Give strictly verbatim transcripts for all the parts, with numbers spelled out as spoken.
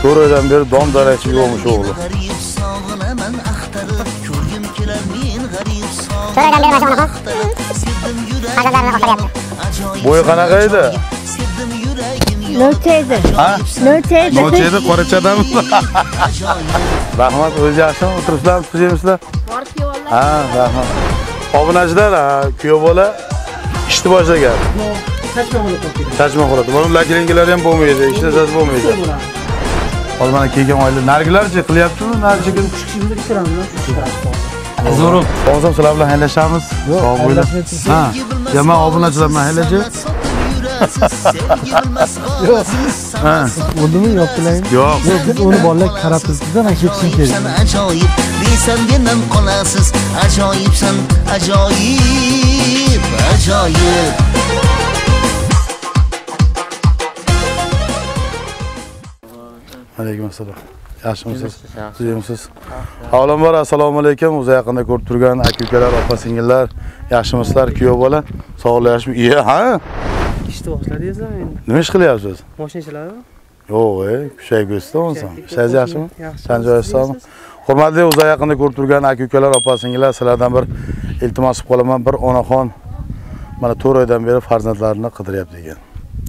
to'rt oydan beri dom darasi yo'qmish o'g'li. Bo'yi qanaqa edi? Nocha edi. Ha? Nocha edi. Nocha edi, qorachadami? Rahmat, o'zi yaxshimi? O'tiribsizlarmi, tuzaymizlar? Bor kuyovlar. Ha, rahmat. Obunachilar, kuyov bola ishni boshlagan. Saçma holat oldu. Saçma holat. Bunun lakiringilar ham bo'lmaydi, ishlasaz bo'lmaydi. Hozir mana kelgan oila nargilarchi qilyaptimi? Narchi kim? Şimdi bitiramiz. Zo'rim. Hozir sizlar bilan haylashamiz. Sog' bo'ling. Ha. Jama obunachilar bilan haylachi. Yo'q. Ha. Undimi yoptilaymi? Yo'q. Yo'q, biz uni bolalar qarab turibdi-da, men ketishim kerak. Ajoyib, deysan mendan qolasiz. Ajoyibsan, ajoyib, ajoyib. Alaykum assalom. Yaxshimisiz? Sizmisiz? Avvalambor assalomu alaykum. O'zi yaqinda ko'rib turgan aka-ukalar, opa-singillar, yaxshimisizlar, kuyov bola? Sog'lashib, iya, ha? İşte boshladingizlar endi. Nima ish qilyapsiz? Mashinachilarmi? Yo'q, ey, kuchayib o'sdi o'nsam. Ishingiz yaxshimi? Yaxshi. San joyingizmi? Hurmatli o'zi yaqinda ko'rib turgan aka-ukalar, opa-singillar, sizlardan bir iltimos qilib qolaman. Bir onaxon mana to'rt oydan beri farzandlarini qidiryapti ekan.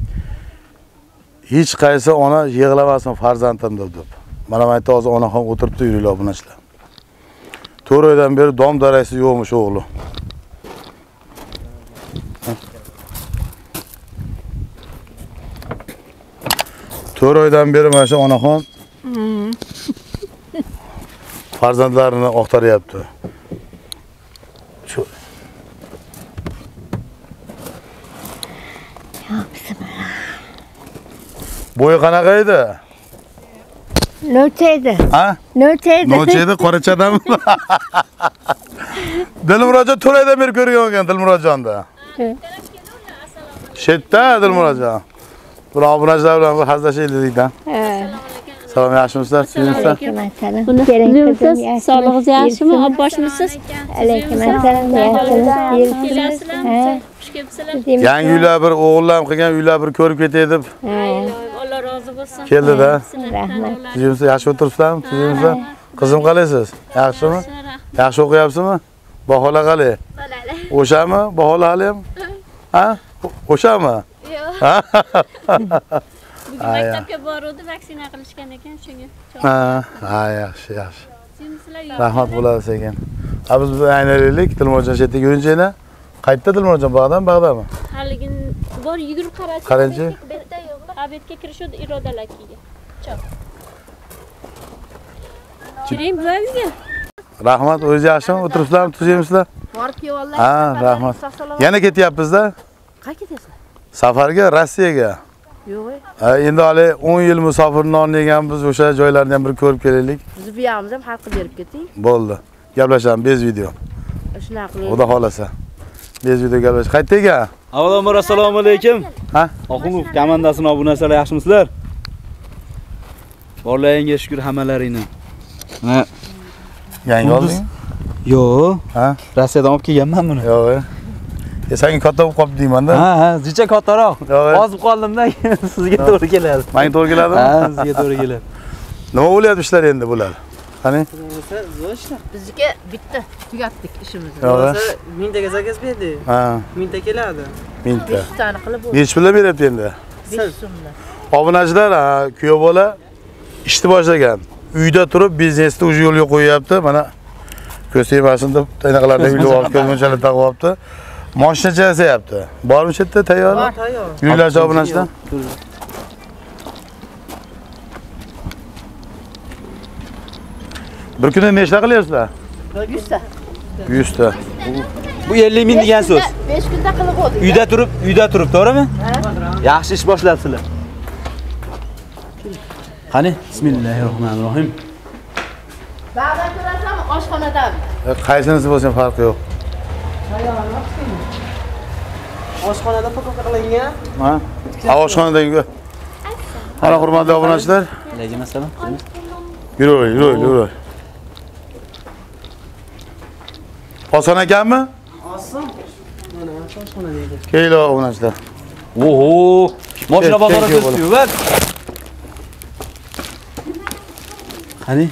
Hech qaysi ona yig'lamasin farzandim deb. Mana bu yerda hozir onaxon o'tiribdi, yuringlar obunachilar. to'rt oydan beri dom darasi yo'qmish o'g'li. to'rt oydan beri mana shu onaxon farzandlarini oqtaryapti. Shu Bo'yi qanaqa edi? Nocha edi. Ha? Nocha edi. Nocha edi, qorachadami? Dilmurodjon to'rt oydan beri ko'rgan ekan Dilmurodjonni. Shetda Dilmurodjon. Bir obunachilar bilan bir hazillashaylik dedik-dan. Ha. Salom, yaxshimisizlar? Sizlar? Buni kuzimsiz, sog'lig'ingiz yaxshimi? Olib boshmisiz? Alaykum assalom. Yaxshimisiz? Xush kelibsizlar. Yangi uylar bir o'g'illar qilgan uylar bir ko'rib ketay deb Alloh rozi bo'lsin. keldi-da. Rahmat. Sizlar yaxshi o'tiribsizlarmi? Sizlar? Qizim qalaysiz? Yaxshimi? Yaxshi o'qiyapsizmi? Bahola qalay? O'shami? Bahola hali ham? Ha? O'shami? Yo'q. Bugun maktabga boruvdi, vaksina qilishgan ekan, shunga. Ha, ha, yaxshi, yaxshi. Rahmat bo'ladi sekin. Ha, biz bu aylanaylik, Dilmurodjon chetga yurinchayna. Qayerda Dilmurodjon, bag'dan, bag'dami? Haligin bor yugurib qaraychi. Qarangchi. Bitta yo'q. Obedga kirishdi irodalakiga. Chop. Kiring buvaga. Rahmat, o'zi yaxshimi? O'tiribsizlarmi, tuzaymizlar? Bor kuyovlar. Ha, rahmat. Yana ketyapmiz-da? Qayerga ketyapsizlar? Safarga, Rossiyaga. Yo'q. Ha, endi hali o'n yil musofirnon deganmiz, o'sha joylarni ham bir ko'rib kelaylik. Biz bu yerimizni ham hal qilib berib keting. Bo'ldi. Gaplashamiz bez video. Shunaqa qiling. Xudo xolasa. Bez video gaplash. Qayerda ekan? Avvalambor assalomu alaykum. Ha? Oxunov komandasining obunachilar yaxshimisizlar? Borlaringga shukr hammalaringni. Ha. Yangi olding? Yo'q. Ha? Rossiyadan olib kelganman buni. Yo'q. E senga katta bo'lib qolibdi deyman-da. Ha, ha, zicha kattaroq. Yo'q. Ozib qoldim-da, sizga to'g'ri keladi. Menga to'g'ri keladimi? Ha, sizga to'g'ri keladi. Nima bo'lyapti ishlar endi bular? Qani? Bizga bitta tugatdik ishimizni. Yo'q. Mingtaga zakaz berdi. Ha, Mingta keladi. mingta. besh tani qilib bo'ldi. Nechi pullar beryapti endi? besh so'mdan. Obunachilar, kuyov bola ishni boshlagan. Uyda turib biznesni o'zi yo'lga qo'yapti. Mana ko'z tegmasin deb anaqalarni uyga olib kelib bunchalar taqib olibdi. Mashina chasayapti. Bormi chetda tayyor? Bor, tayyor. Uylar obunachilar. Bir kunda nechta qilyapsizlar? yuz ta. yuz ta. Bu ellik ming degan so'z. besh kunda qilib bo'ldi. Uyda turib, uyda turib, to'g'rimi? Yaxshi ish boshlabsizlar. Qani, bismillahirrohmanirrohim. Ba'da ko'rasanmi oshxonadami? Qaysinisi bo'lsa farqi yo'q. Oshxonada pakka qilingan. Ha? Ha, oshxonadagi. Mana hurmatli obunachilar. Alaykum assalom. Yur, yur, yur. Oson ekanmi? Oson. Mana oshxonadagi. Keylo obunachilar. Oho, mashina bozorga Kel, kel, o'tib, bak. Qani?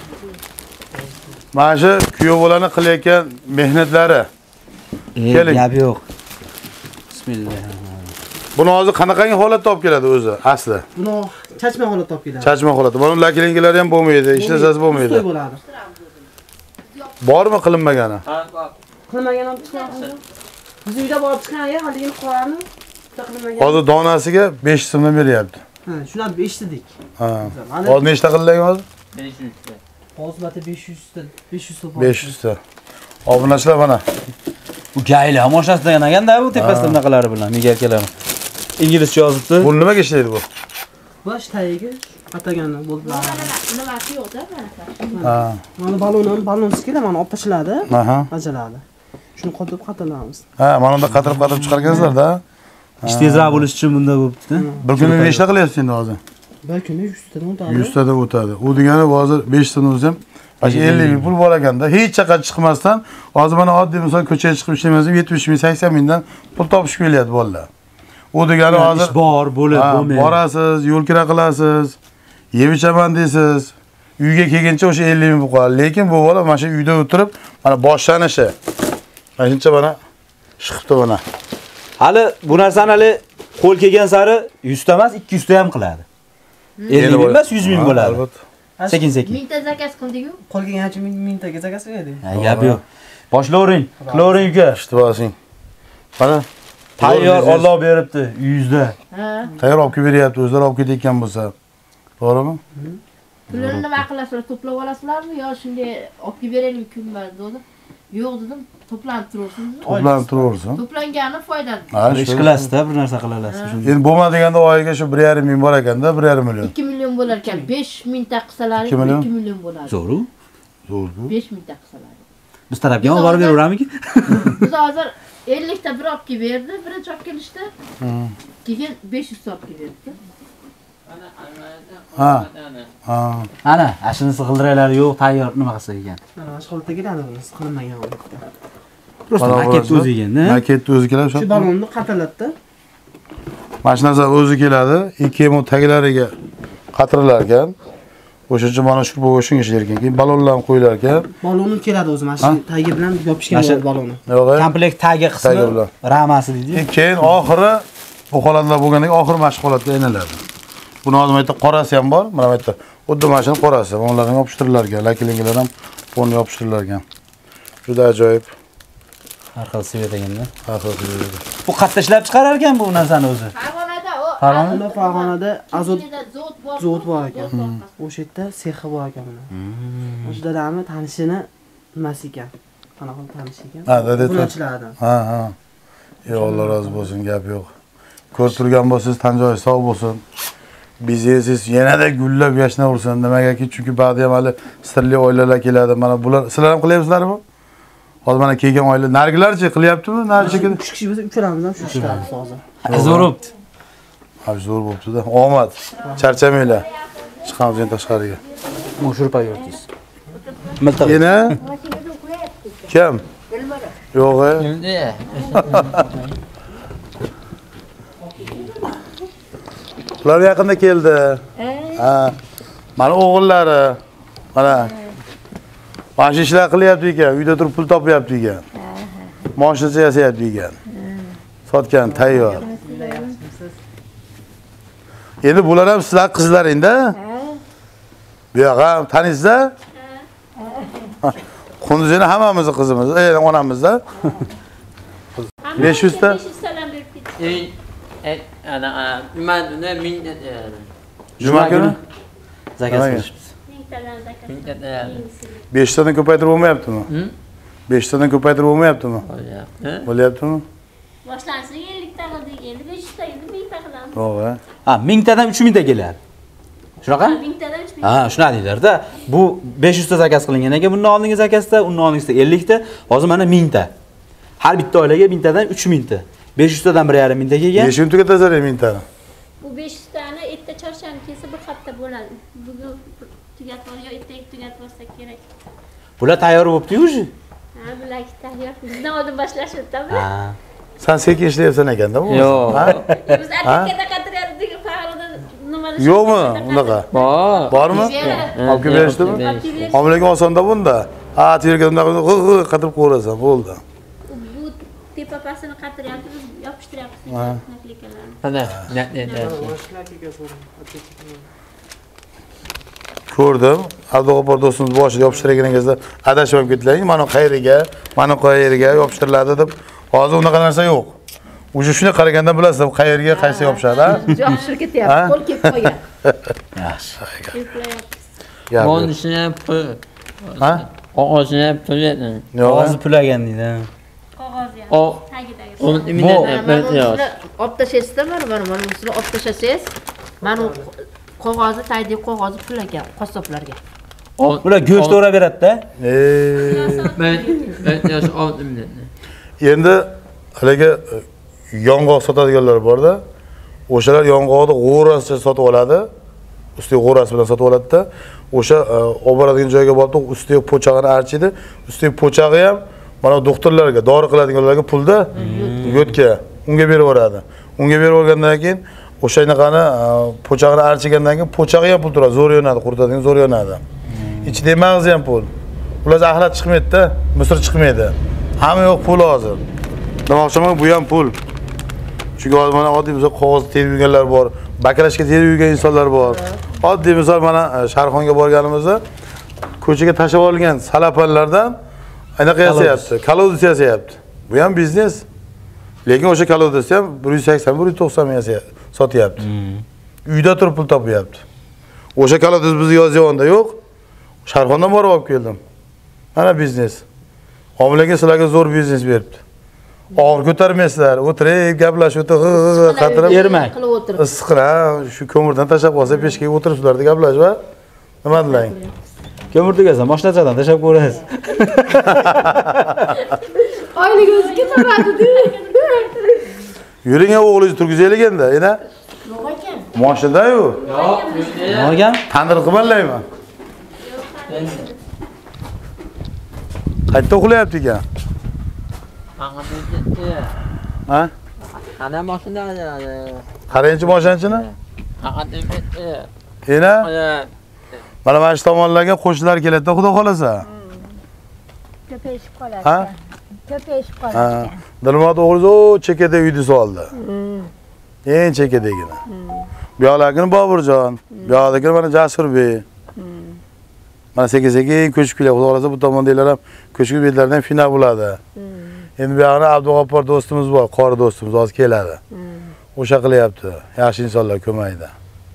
Mana shu kuyov bolani qilayotgan mehnatlari. Keling. Gap yo'q. Bismillah. Buni hozir qanaqangi holatda olib keladi o'zi asli? Buni chachma holatda olib keladi. Chachma holatda. Buni lakilinglari ham bo'lmaydi, ishlasasi bo'lmaydi. Ustoy bo'ladi. Bormi qilinmagani? Qilmagan ham chiqadi. Biz uyda borib chiqqan haligini qorani qilinmagan. Hozir donasiga besh so'mdan beryapti. Ha, shuni eshitdik. Ha. Hozir nechta qilingan hozir? Hozir besh yuz ta, besh yuz ta. besh yuz ta. Obunachilar mana. Bu gayla moshasidan yanaganda bu tepasida bunaqalari bilan migarkalari. Inglizcha yozibdi. Bu nimaga ishlaydi bu? Bosh tagiga atagani bo'ldi. Nimasi yo'q-da mana. Ha. Mana balon, balonsiz keladi, mana olib tashiladi, Aha. bajaladi. Shuni qotib qatiramiz. Ha, mana unda qatirib-qatirib chiqargansizlar-da. Ish tezroq bo'lish uchun bunda bo'libdi. Bir kunda nechta qilyapsiz endi hozir? Bir kunda yuz tadan o'tadi. yuz tadan o'tadi. U degani hozir besh tadan o'zi ham mana ellik ming pul bor ekanda. Hech chaqa chiqmasdan, hozir mana oddiy misol ko'chaga chiqib ishlamasam yetmish ming, sakson mingdan pul topishib kelyapti bolalar. U degani hozir ish bor, bo'lib, bo'lmaydi. Borasiz, yo'l kira qilasiz, yeb ichaman deysiz. Uyga kelguncha o'sha ellik ming pul qoladi. Lekin bu bola mana shu uyda o'tirib, mana boshlanishi. Mana shuncha mana chiqibdi mana. Hali bu narsani hali qo'l kelgan sari yuz ta emas, ikki yuz ta ham qiladi. ellik ming emas, yuz ming bo'ladi. Albatta. Sekin-sekin. Mingta zakaz qildik-ku. Qolgan ancha mingtaga zakaz berdik. Ha, gap yo'q. Boshlavering. Qilavering uka. Ishtivosing. Mana Tayyor Alloh beribdi yuzda. Ha. tayyor olib kelib beryapti, o'zlari olib ketayotgan bo'lsa. To'g'rimi? Pulini nima qilasizlar? To'plab olasizlarmi yo shunday olib kelib beraylik kunlar dedi. Yo'q dedim, to'planib turursiz. To'planib turaversin. To'plangani foydali. Ha, Ish qilasizda, bir narsa qila olasiz. Endi bo'lmadiganda oyiga shu bir yarim ming bor ekanda, bir yarim million. ikki million bo'lar ekan. besh mingta qilsalar ikki million? ikki million bo'ladi. Zo'ru. Zo'r bu. besh mingta qilsalar. Biz tarafga ham borib beraveramiki? Biz hozir ellik ta bir olib kelib berdi, birinchi olib kelishdi. Keyin besh yuz ta olib kelib berdi. Ha. Ha. Ana, ashinisi g'ildiralari yo'q, tayyor nima qilsa ekan. Mana shu holatda keladi buni, qilinmagan holatda. Prosta maket o'zi ekan-da. Maketni o'zi keladi Shu shu. balonni qatiladida. Mana shu narsa o'zi keladi, ikki yem taglariga qatirilar ekan. O'shancha mana shu bo'lib shunga ishlar ekan. Keyin balonlar ham qo'yilar ekan. Baloni keladi o'zi, mana shu tagi bilan yopishgan bo'ladi baloni. Yo'q, Komplekt tagi Tagi qismi bilan. ramasi deydi. keyin oxiri bu holatlar bo'lgandan keyin oxiri mashq holatga aylanadi. Buni hozir bu yerda qorasi ham bor, mana bu yerda. Xuddi mana shuni qorasi, ularni yopishtirilgan ekan, lakilingilar ham buni yopishtirilgan ekan. Juda ajoyib. Har xil sevet ekanda. Har xil sevet. Bu qayerda ishlab chiqarar ekan bu narsani o'zi? Farg'onada o Farg'ona? Bunda Farg'onada azot zavod bor. zavod bor ekan. O'sha yerda sexi bor ekan buni. O'sha dadamni tanishini nimasi ekan. Qanaqa tanish ekan? Ha, dada- Bunachilardan. Ha, ha. Ey Alloh rozi bo'lsin, gap yo'q. Ko'rib turgan bo'lsangiz, tan joyi sog' bo'lsin. Biznesingiz yanada gullab yashnaversin. Nimagaki, chunki ba'zi ham hali sirli oilalar keladi. Mana bular sizlar ham qilyapsizlarmi? Hozir mana kelgan oila narigilarchi qilyaptimi? Narichi uch kishi bo'lsa, uchalamiz ham shu ishlaymiz hozir. Zo'r bo'pti. Ha, zo'r bo'pti-da. Omad. Charchamanglar. Chiqamiz endi tashqariga. Mushurpa yurtingiz. Miltiq. Yana? Kim? Yo'q. Ular yaqinda keldi. Ha. Mana o'g'illari. Mana. Mana shu ishlar qilyapti ekan, uyda turib pul topyapti ekan. Moshinacha yasayapti ekan. Sotgan tayyor. Endi bular ham sizlar qizlaring-da? Bu yoq ham taniysiz-da? Qunduzini hammamizni qizimiz, ey onamiz-da. besh yuz ta. besh yuz tadan berib ketdi. Ey, ana, man uni ming Juma kuni zakaz Nimaga? qilishibmiz. mingtadan zakaz. ming besh tadan ko'paytirib bo'lmayaptimi? besh tadan ko'paytirib bo'lmayaptimi? qo'yapti. Bo'lyaptimi? Boshlansa ellik ta qildik, endi besh yuz ta endi ming ta qilamiz. To'g'ri. Ha, ming tadan uch ming ta keladi. Shunaqa? ming tadan uch ming. Ha, shuna deydilar-da. Bu besh yuz ta zakaz qilingan ekan, bundan oldingi zakazda, undan oldingisida ellik ta, hozir mana ming ta. Har bitta oilaga ming tadan uch ming ta. besh yuz tadan bir yarim ming ta kelgan. besh ming tugatazar ming tani. Bu besh yuz tani erta chorshanba kelsa bir hafta bo'ladi. Bugun tugatib yo ertaga tugatib olsak kerak. Bular tayyor bo'libdi-yu o'zi. Ha, bular tayyor. Bizdan oldin boshlashibdi. Ha. Sen sekin ishlayapsan ekanda bu. Yo'q. Ha? Biz atakada qatirardik, Farg'onada nima Yo'qmi unaqa? Bor. Bormi? Olib kelib berishdimi? Homilaga osonda bunda. Ha, terga unaqa qatirib qo'yrasan, bo'ldi. Bu tepapasini qatiryapti, biz yopishtiryapmiz nakleykalarni. Ana, ne ne ne. Ko'rdim. Abdug'ofur do'stimiz boshida yopishtirgan kezda adashib olib ketdilar. Mana qayeriga, mana qayeriga yopishtiriladi deb. Hozir unaqa narsa yo'q. Uje shuni qaraganda bilasizlar, qayerga qaysi yopishadi, ha? Yaxshi ketyapti, qo'l kelib qo'ygan. Yaxshi. Bonusini pul. Ha? Qog'ozini pul etdi. Hozir pulagan deydi. Qog'oz O ham tagidagi. o minnet Mana pul yo'q. buni olib tashlaysizda, mana mana mana buni olib tashlasangiz, mana qog'ozi tagidagi qog'ozi pul ekan qassoblarga. Bular go'sht o'rab beradi-da. Ey. Ben ben yosh olti minnet. Endi haliga yong'oq sotadiganlar bor-da. O'shalar yong'oqni g'o'rasicha sotib oladi. Ustiga g'o'rasi bilan sotib oladi-da. O'sha olib boradigan joyga borib, ustiga po'chag'ini archiydi. Ustiga po'chag'i ham mana doktorlarga, dori qiladiganlarga pulda yo'tga unga berib yuboradi. Unga berib yuborgandan keyin o'sha inaqani po'chag'ini archigandan keyin po'chag'i ham pul turadi, zo'r yonadi, quritadigan zo'r yonadi. Ichida mag'zi ham pul. Ular axlat chiqmaydi-da, misr chiqmaydi. Hamma yo'q pul hozir. Demoqchiman, bu ham pul. Chunki hozir mana oddiy misol qog'oz terib yurganlar bor, bakrashga terib yurgan insonlar bor. Oddiy misol mana Sharxonga borganimizda ko'chaga tashlab olgan salapanlardan anaqa yasayapti, kolodus yasayapti. Bu ham biznes. Lekin o'sha kolodusni ham bir yuz sakson bir yuz to'qson ming sotyapti. Uyda turib pul topyapti. O'sha kolodus bizning Yozyovonda yo'q. Sharxondan borib olib keldim. Mana biznes. Homilaga sizlarga zo'r biznes beribdi. Og'ir ko'tarmaysizlar, o'tirib, gaplashib, o'tirib, qatirib, Ermak. qilib o'tirib. issiqra shu ko'mirdan tashlab qolsa, peshkaga o'tiribsizlarda gaplashib, va nima dilang? Ko'mir tugasan, mashinachadan tashlab ko'rasiz. Oylik o'zi ketamadi. Yuring o'g'lingizni turgizaylik endi, yana. Yo'q ekan. Mashinadan-yu. Yo'q, Nima olgan? Tandir qilmayman. Qayerda uxlayapti ekan? Ha? Ana mashina. Qarangchi mashinachini. Faqat Yana mana mana shu tomonlarga qo'shnilar keladi, xudo xolasa. Ko'payishib qoladi. Ha? Ko'payishib Ha. qoladi. Dilmot o'g'liz o chekada uyni soldi. Eng chekadagina. Bu yoqlargini Boburjon, bu yoqdagini mana Jasurbek. Mana sekin-sekin ko'chib keladi, xudo xolasa bu tomondagilar ham ko'chib betlardan final bo'ladi. Endi bu yoqda Abdug'ofur do'stimiz bor, qori do'stimiz hozir keladi. O'sha qilyapti. Yaxshi insonlar ko'maydi.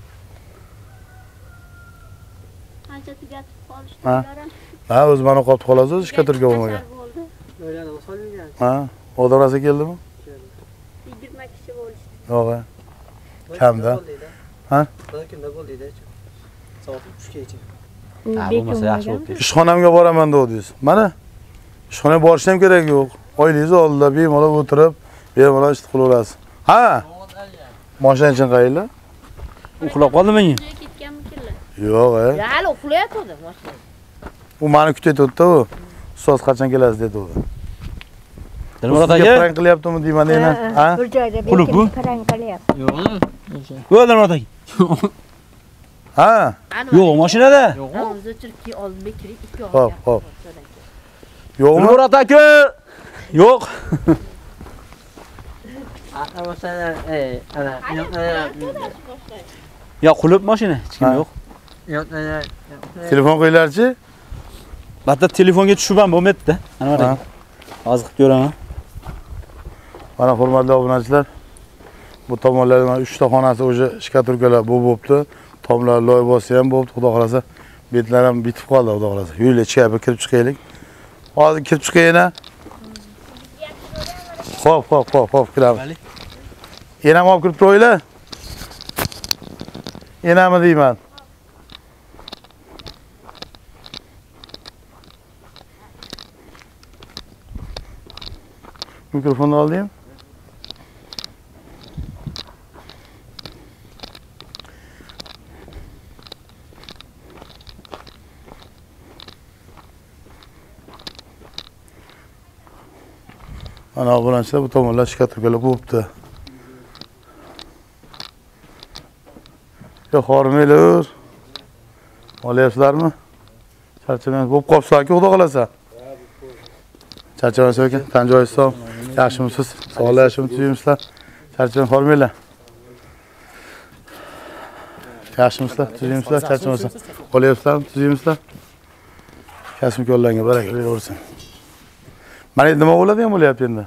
Qancha tugatib qolishdi Ha? ular ham. Ha, o'zi mana qolib qolasiz, ishga turga bo'lmagan. Bo'ldi. O'ylanib solgan. Ha? Odam rasa keldimi? yigirma kishi bo'lishdi. Yo'q. Kamda. Ha? Bir kunda bo'ldi-da. Soat uchgacha. Ha, bo'lmasa yaxshi bo'libdi. Ishxonamga boraman dedingiz. Mana ishxonaga borishim ham kerak yo'q. Oylingizni oldida bemalol o'tirib, bemalol ish qilaverasiz. Ha? Mashinachini qayerlar? Uxlab qoldimi? Joy ketganmikinlar? Yo'q, e. Ya, hali uxlayotdi mashina. U meni kutyapti-da u. Ustoz qachon kelasiz dedi u. Dilmurod Sizga aka. prank qilyaptimi deyman yana? Ha? Bir joyda Qulub bu? parang qilyapti. Yo'q. Yo'q, Dilmurod aka. Ha? Yo'q, mashinada. O'zi chirki oldimga kirik ikki og'ir. Hop, hop. Yo'qmi? Dilmurod aka. Yo'q. Ana mashina, ey, ana. Yo'q, Ya qulib mashina, hech kim Ha. yo'q. yo'q, yo'q. Telefon qo'yinglarchi. Batda telefonga tushib ham bo'lmaydi-da. Ana Ha. qarang. Hozir qilib ko'raman. Mana hurmatli obunachilar, bu tomonlarda mana uch ta xonasi o'sha shkaturkalar bu bo'pti. Tomlar loy bosi ham bo'pti, xudo xolasa. Betlar ham bitib qoldi, xudo xolasa. Yo'lga chiqib kirib chiqaylik. Hozir kirib chiqayina. Xo'p, xo'p, xo'p, xo'p, kiramiz. Yana ham olib kirib turaylar. Yanami deyman. Mikrofonni olding. Ana obunachilar bu tomonlar shikaturkalar bo'libdi. Yo'q, hormaylar. Olyapsizlarmi? Charchamaysiz. Bo'p qolibsizlar-ku, xudo xolasa. Charchamaysiz ekan. Tan joyingiz sog'. Yaxshimisiz? Sog'lashib tuzyapsizlar. Charchamay hormaylar. Yaxshimisizlar? Tuzyapsizlar, charchamaysiz. Olyapsizlarmi? Tuzyapsizlar. Kasb yo'llangan baraka beraversin. Mana endi nima bo'ladi ham bo'lyapti endi.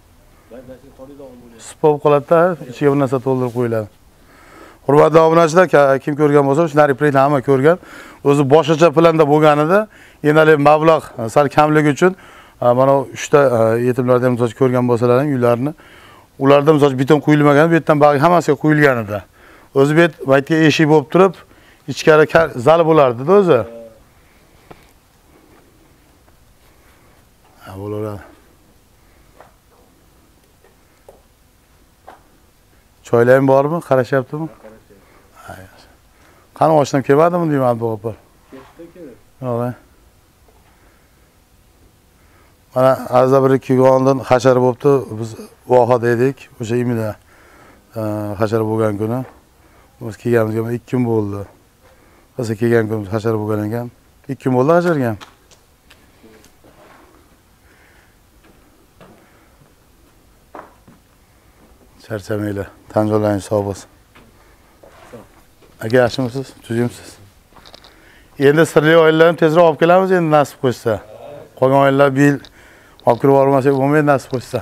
Spop qoladi-da, ichiga bir narsa to'ldirib qo'yiladi. Hurmatli obunachilar, kim ko'rgan bo'lsa, shunday proyektni hamma ko'rgan. O'zi boshqacha planda bo'lganida, endi mablag' sal kamligi uchun mana uchta yetimlardan misol ko'rgan bo'lsalar ham uylarini, ularda misol beton quyilmagan, bu yerdan bag'ri hammasiga quyilgan edi. O'zi bu yer maytga eshik bo'lib turib, ichkari zal bo'lardi-da o'zi. Ha, bo'laveradi. Choylaring bormi? Qarashyaptimi? Qani oshnam kelmadimi deyman Alboq opa? Yo'q. Mana azza bir ikki kun oldin hashar bo'libdi. Biz vohada edik. O'sha imida hashar bo'lgan kuni. Biz kelganimizga ikki kun bo'ldi. Biz kelgan kunimiz hashar bo'lgan ekan. ikki kun bo'ldi hasharga. Charchamaylar. Tan joylaringiz sog' bo'lsin. Aka, yaxshimisiz? Tuzyapsiz? Endi sirli oylarni tezroq olib kelamiz endi nasib qo'ysa. Qolgan oylar bir yil olib kirib bormasak bo'lmaydi nasib qo'ysa.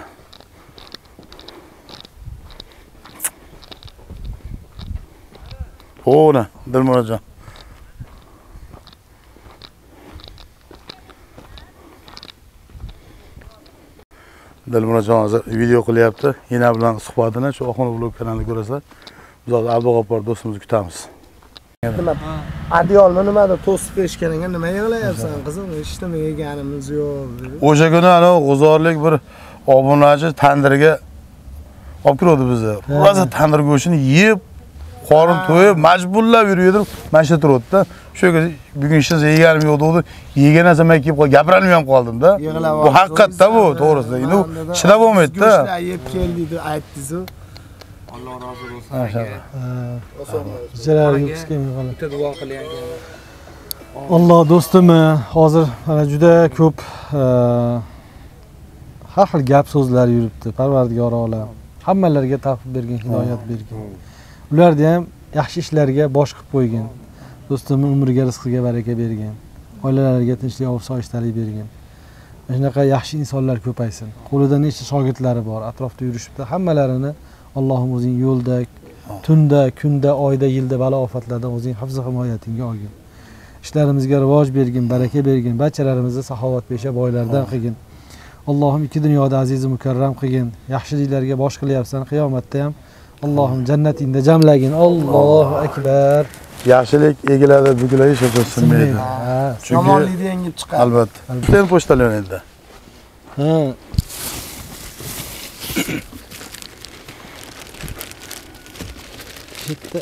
O'na, Dilmurodjon. Dilmurodjon hozir video qilyapti. Yana bilan suhbatini shu Oxunov vlog kanalida ko'rasizlar. Biz hozir Alboq opar do'stimizni kutamiz. Nima? Adiyolni nimada to'sib berishganiga nima yig'layapsan qizim? Hech nima yeganimiz yo'q. O'sha kuni ana g'uzorlik bir obunachi tandirga olib kirdi bizni. Rosa tandir go'shtini yeb, qorin to'yib, majburlab yurib, mana shu turibdi-da. Shu bugun ishimiz yeganim yo'q dedi. Yegan narsa men kelib qolib gapirolmay ham qoldim-da. Bu haqiqatda bu, to'g'risi. Endi chinab bo'lmaydi-da. Go'shtlar yeb keldi deb aytdingiz-ku. Alloh rozi bo'lsin. Jalar yuksam bitta duo qiling. Alloh do'stim, hozir mana juda ko'p har xil gap so'zlar yuribdi. Parvardigor olam hammalarga tavfiq bergin, hidoyat bergin. Ularni ham yaxshi ishlarga bosh qilib qo'ygin. Do'stimning umriga, rizqiga baraka bergin. Oilalariga tinchlik, osoyishtalik bergin. Shunaqa yaxshi insonlar ko'paysin. Qo'lida nechta shogirdlari bor, atrofda yurishibdi. Hammalarini Allohim o'zing yo'lda, tunda, kunda, oyda, yilda balo ofatlardan o'zing hifz himoyatingga olgin. Ishlarimizga rivoj bergin, baraka bergin, barchalarimizni saxovatpesha boylardan qilgin. Allohim ikki dunyoda aziz mukarram qilgin. Yaxshiliklarga bosh qilyapsan, qiyomatda ham Allohim jannatingda jamlagin. Allohu akbar. Yaxshilik egiladi, bugiladi, sho'rsinmaydi. Yomonlikni yengib chiqadi. Albatta. Sen pochtalar endi. Ha. Bitta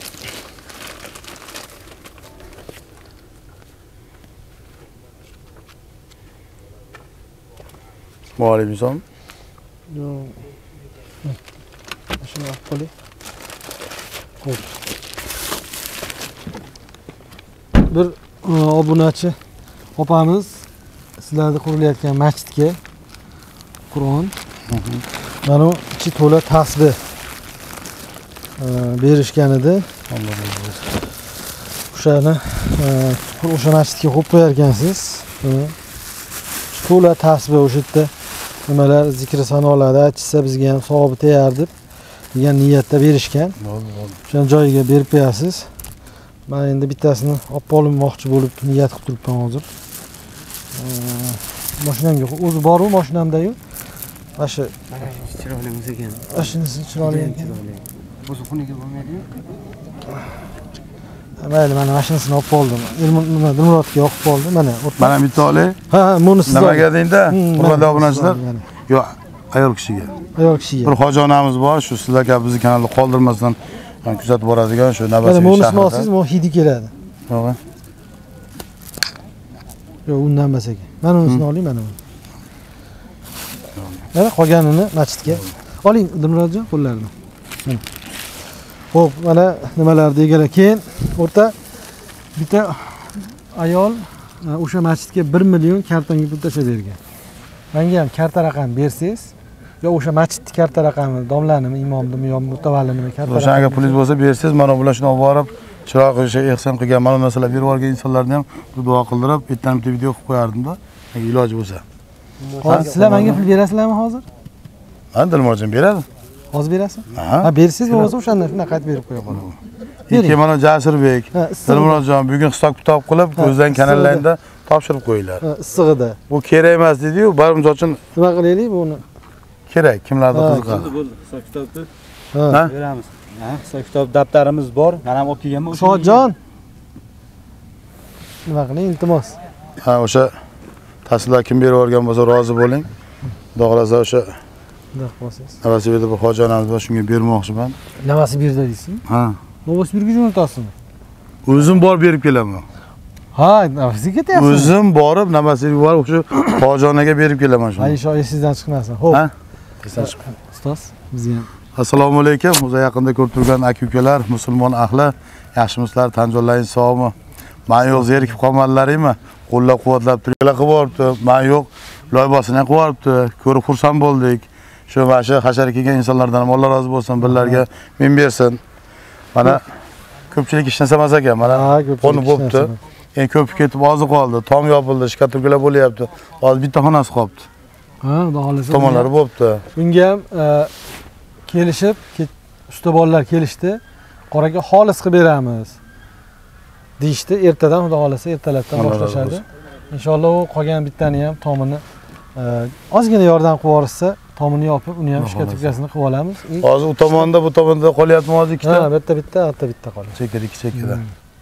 Muallim inson. Yo'q. Shuni olib qo'ying. Xo'p. Bir obunachi opamiz sizlarda qurilayotgan masjidga Qur'on, mana ichi to'la tasbih berishgan edi. Alloh razı olsun. O'shani o'sha masjidga qo'yib qo'yar ekansiz. To'la tasbih o'sha yerda nimalar zikr sanolarda aytsa bizga ham savobi tegar deb degan niyatda berishgan. O'sha joyiga berib qo'yasiz. Men endi bittasini olib olmoqchi bo'lib niyat qilib turibman hozir. Mashinamga o'zi bor-ku mashinamda-yu. Mana shu Chiroyli ekan. Mashinasi chiroyli ekan. O'zi xuniga bo'lmaydi-yu. Mayli, mana mashinasini olib oldim. Nima Dilmurodga olib oldim. Mana Mana bitta olay. Ha, ha, buni siz nimaga deyinda? Hurmatli obunachilar. Yo'q, ayol kishiga. Ayol kishiga. Bir hoji onamiz bor, shu sizlar kabi bizni kanalda qoldirmasdan kuzatib boradigan shu navbatdagi shaharda. Mana buni olsangiz, bu hidi keladi. Yo'q. Yo'q, undan emas ekan. Mana unisini oling, mana buni. Mana qolganini masjidga oling, Dilmurodjon, qo'llarini. Mana. Xo'p, mana nimalarni egalar. Keyin o'rta bitta ayol e, o'sha masjidga bir million kartonga pul tashlab bergan. Menga ham karta raqam bersangiz, yo o'sha masjidning karta raqami, domlanimi, imomnimi, yo mutavallinimi karta raqami. O'shanga pulingiz bo'lsa bersangiz, mana bular shuni olib borib, chiroq o'sha ehson qilgan mana narsalar berib yuborgan insonlarni ham duo qildirib, bitta bitta video qilib qo'yardim-da, agar iloji bo'lsa. Hozir sizlar menga pul berasizlarmi hozir? Ha, Dilmurjon beradi. Hozir berasiz? Ha, bersangiz bo'lmasa o'shanda shunaqa qaytib berib qo'ya qolaman. Ikki mana Jasurbek, Dilmurjon bugun hisob kitob qilib, ko'zdan kanallarda topshirib qo'yinglar. Issig'ida. Bu kerak emas dedi-yu, barimiz uchun nima qilaylik buni? Kerak, kimlarga qiziqadi. Bo'ldi, hisob kitobni Ha? beramiz. Ha, hisob kitob daftarimiz bor. Men ham olib kelganman. Shohjon. Nima qiling, iltimos. Ha, o'sha tasvirlar kim berib yuborgan bo'lsa rozi bo'ling. Xudo xolasa o'sha Xudo xolasiz. Navasibeda bir hoji onamiz bor, shunga bermoqchiman. Navasi berdi deysizmi? Ha. Navasi bergich unutasizmi? O'zim borib berib kelaman. Ha, navasiga ketyapsiz. O'zim borib navasiga yuborib o'sha hoji onaga berib kelaman shuni. Ha, inshaalloh esingizdan chiqmasin. Xo'p. Ha? Esdan chiqmasin. Ustoz, bizni ham. Assalomu alaykum. O'zi yaqinda ko'rib turgan aka-ukalar, musulmon ahli, yaxshimisizlar, tanjollaringiz sog'mi? Men yo'q zerikib qolmadlaringmi? Qo'llab-quvvatlab turganlar qilib yuboribdi. Men yo'q loyibosini ham qilib yuboribdi. Ko'rib xursand bo'ldik. Shu mana shu hashar kelgan insonlardan ham Alloh rozi bo'lsin, birlarga men bersin. Mana ko'pchilik ishlasa emas ekan, mana qo'ni bo'pti. Endi ko'p ketib ozi qoldi. Tom yopildi, shikaturkalar bo'lyapti. Hozir bitta xonasi qolibdi. Ha, xudo xolasa. Tomonlari bo'pti. Bunga ham kelishib, usta bolalar kelishdi. Qoraga xolis qilib beramiz. Deyishdi, ertadan xudo xolasa ertalabdan boshlashadi. Inshaalloh u qolgan bittani ham tomini ozgina yordam qilib yuborsa, tomini yopib, uni ham shikaturkasini qilib olamiz. Hozir u tomonda, bu tomonda qolyapti hozir ikkita. Ha, bitta bitta, bitta bitta qoladi. Chekada, ikki chekada.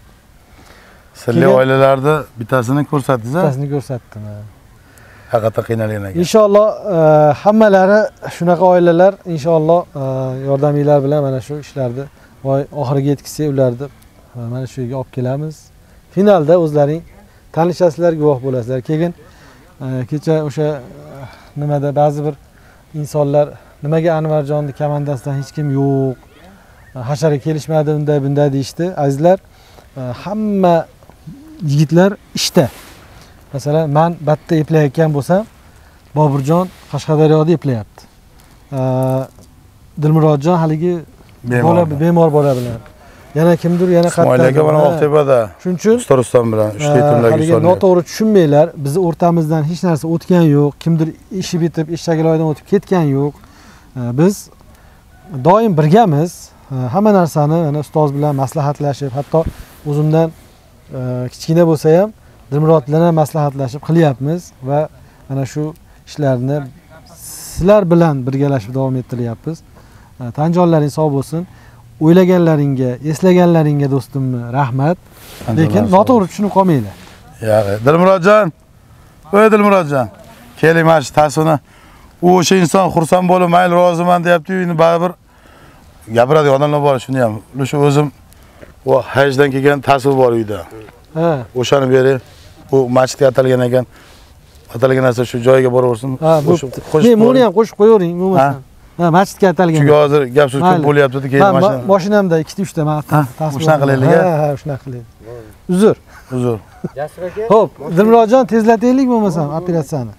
Sirli oilalarda bittasini ko'rsatdingiz a? Bittasini ko'rsatdim. Haqiqatan qiynalgan ekan. Inshaalloh hammalari shunaqa oilalar inshaalloh yordaminglar bilan mana shu ishlarni voy oxiriga yetkazsak ularni mana shu yerga olib kelamiz. Finalda o'zlaring tanishasizlar, guvoh bo'lasizlar. Keyin kecha o'sha nimada ba'zi bir insonlar nimaga Anvarjonni komandasidan hech kim yo'q, hasharaga kelishmadi unday bunday deyishdi. Azizlar, hamma yigitlar ishda. Masalan, men batta eplayotgan bo'lsam, Boburjon Qashqadaryoda eplayapti. Dilmurodjon haligi bola bemor bola bilan. Yana kimdir, yana qattiq. Ismoil aka mana Oqtepada. Shuning uchun usta Rustam bilan uch yetimlarga solgan. Noto'g'ri tushunmanglar. Bizni o'rtamizdan hech narsa o'tgan yo'q. Kimdir ishi bitib, eshchagiloydan o'tib ketgan yo'q. Biz doim birgamiz. Hamma narsani mana ustoz bilan maslahatlashib, hatto o'zimdan kichkina bo'lsa ham Dilmurod bilan ham maslahatlashib qilyapmiz va mana shu ishlarni sizlar bilan birgalashib davom ettiryapmiz. Tanjonlaring sog' bo'lsin. O'ylaganlaringga, eslaganlaringga do'stimni rahmat. Lekin noto'g'ri tushunib qolmanglar. Yo'q, Dilmurodjon. Voy Dilmurodjon. Keling mana shu tasvini. U o'sha inson xursand bo'lib, mayli roziman deyapti-yu, endi baribir gapiradigan odamlar bor shuni ham. O'sha o'zim u hajdan kelgan tasvir bor uyda. Ha. O'shani bering. Bu masjidga atalgan ekan. Atalgan narsa shu joyiga boraversin. Ha, men buni ham qo'shib qo'yavering, umuman. Ha, masjidga atalgan. Chunki hozir gap so'z ko'p bo'lyapti, keyin mashina. Mashinamda ikkita uchta tasvir. Shunaqa qilaylik. Ha, ha, shunaqa qilaylik. Uzr. Uzr. Jasur aka. Xo'p, Dilmurodjon tezlataylik bo'lmasam operatsiyani.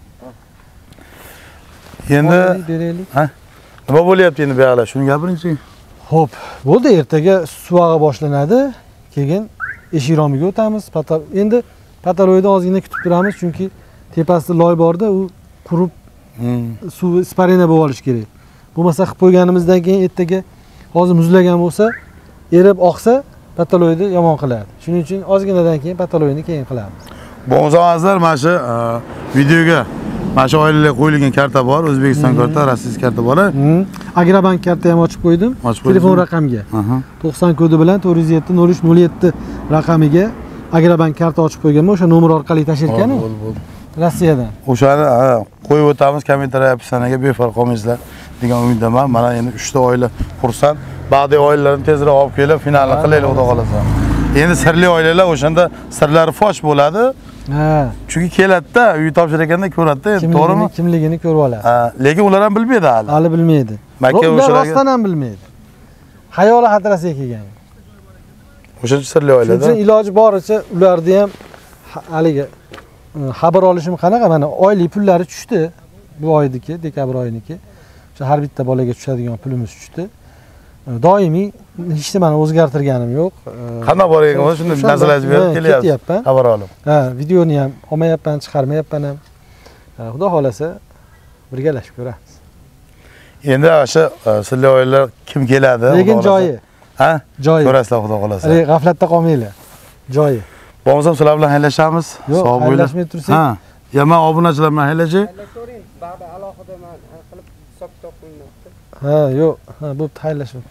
Endi beraylik. Ha? Nima bo'lyapti endi bu yoqlar? Shuni gapiring-chi. Xo'p, bo'ldi, ertaga suvag'i boshlanadi. Keyin eshik romiga o'tamiz. Endi pataloyda ozgina kutib turamiz, chunki tepasida loy borda, u qurib suv isparina bo'lib olish kerak. Bo'lmasa qilib qo'yganimizdan keyin ertaga hozir muzlagan bo'lsa, erib oqsa, pataloyni yomon qiladi. Shuning uchun ozginadan keyin pataloyni keyin qilamiz. Bo'g'zamazlar, mana shu videoga mana shu oilalarga qo'yilgan karta bor, O'zbekiston karta, rossiyskiy karta bor. Agrobank karta ham ochib qo'ydim. Telefon raqamga. to'qson kodi bilan to'rt yuz yetti nol uch nol yetti raqamiga Agrobank karta ochib qo'yganman. O'sha nomer orqali tashirkan-ku. Rossiyadan. O'shani qo'yib o'tamiz, kommentariya pisanaga befarq qolmaysizlar degan umiddaman. Mana endi uchta oila xursand. Ba'zi oilalarni tezroq olib kelib finalni qilaylik, xudo xolasa. Endi sirli oilalar o'shanda sirlari fosh bo'ladi. Ha. Chunki keladi-da, uy topshirganda ko'radi-da, endi to'g'rimi? Kimligini ko'rib oladi. Ha, lekin ular ham bilmaydi hali. Hali bilmaydi. Makka ular o'shalarga rostdan ham bilmaydi. xayoli xotirasiga kelgan. O'shancha sirli Shuning oilada. uchun iloji boricha ularni ham ha- haligi e, xabar olishim qanaqa, mana oylik pullari tushdi. Bu oyniki, dekabr oyiniki. O'sha har bitta bolaga tushadigan pulimiz tushdi. E, Doimiy hech nimani o'zgartirganim yo'q. E, Qanday bor ekan o'sha shunday o'shanda- narsalarni berib ha, kelyapsiz. ketyapman. Xabar olib. Ha, videoni ham olmayapman, chiqarmayapman ham. Ha, Xudo xolasa birgalashib ko'ramiz. Endi o'sha e, sirli oilalar kim keladi? Lekin Xudo xohlasa. joyi, Ha? joyi. Ko'rasizlar xudo xolasa. Hali g'aflatda qolmanglar. Joyi. Bo'lmasam sizlar bilan haylashamiz. Yo'q, Sog' bo'linglar. haylashmay tursak. Ha. Ya men obunachilar bilan haylashay. So'ring, ba'da alohida men qilib hisob kitob qilyapti. Ha, yo'q. Ha, bo'pti, haylashib.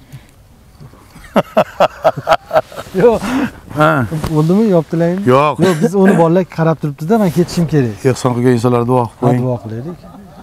Yo'q, Ha. bo'ldimi? Yopdilarmi? Yo'q. Yo'q, biz uni bolalar qarab turibdi-da, men ketishim kerak. Ehson qilgan insonlarga duo qilib Ha, qo'ying. duo qilaylik.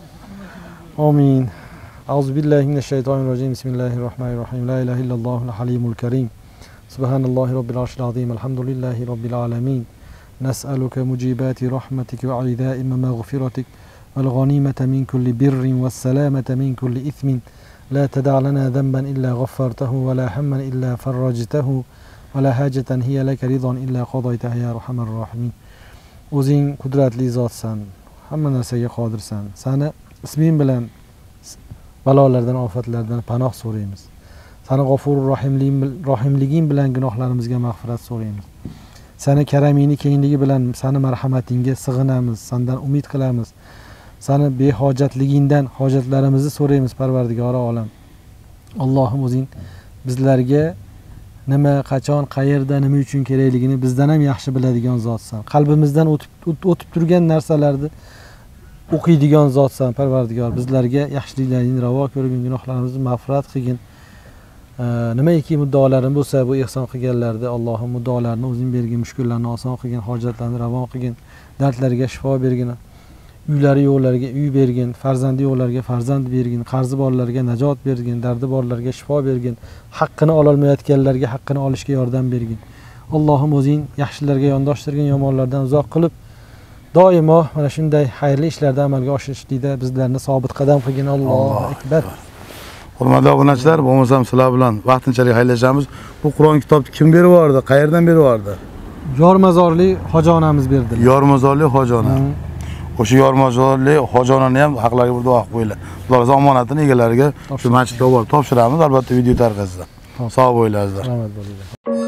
Amin. Auzu billahi minash-shaytonir rojim. Bismillahir-rohmanir-rohim. La ilaha illallohul halimul karim. Subhanallohi robbil arshil azim. Alhamdulillahi robbil alamin. Nas'aluka mujibati rahmatika wa idaima maghfiratik wal ghanimata min kulli birrin was salamata min kulli ithmin. La tada' lana dhanban illa ghaffartahu wa la hamman illa farrajtahu wa la hajatan hiya laka ridan illa qadaytaha ya arhamar rahimin. O'zing qudratli zotsan, hamma narsaga qodirsan. Sani isming bilan balolardan, ofatlardan panoh so'raymiz. Sani G'ofurur Rohimliging rohimliging bilan gunohlarimizga mag'firat so'raymiz. Sani karamingni kengligi bilan sani marhamatingga sig'inamiz, sendan umid qilamiz. Sani behojatligingdan hojatlarimizni so'raymiz, Parvardigori olam. Allohim o'zing bizlarga nima, qachon, qayerda, nima uchun kerakligini bizdan ham yaxshi biladigan zotsan. Qalbimizdan o'tib o'tib turgan narsalarni o'qiydigan zotsan, Parvardigor. Bizlarga yaxshiliklarni ravo ko'rgin, gunohlarimizni mag'firat qilgin. Nimaiki muddaolarim bo'lsa, bu ihson qilganlarda Allohim muddaolarini o'zing bergin, mushkullarni oson qilgin, hojatlarni ravon qilgin, dardlarga shifo bergin. Uylari yo'qlarga uy bergin, farzandi yo'qlarga farzand bergin, qarzi borlarga najot bergin, dardi borlarga shifo bergin, haqqini ola olmayotganlarga haqqini olishga yordam bergin. Allohim o'zing yaxshilarga yondashtirgin, yomonlardan uzoq qilib, doimo mana shunday xayrli ishlarda amalga oshirishlikda bizlarni sobit qadam qilgin. Allohu akbar. Hurmatli obunachilar, bo'lmasam sizlar bilan vaqtinchalik haylashamiz. Bu Qur'on kitobni kim berib yubordi? Qayerdan berib yubordi? Yormazorli hoji onamiz berdilar. Yormazorli hoji ona. O'sha yormazorli hoji onani ham haqlariga bir duo qilib qo'yinglar. Xudo xohlasa omonatini egalariga shu masjidga olib borib topshiramiz, albatta video tarqatasiz. Sog' bo'linglar. Rahmat bo'linglar.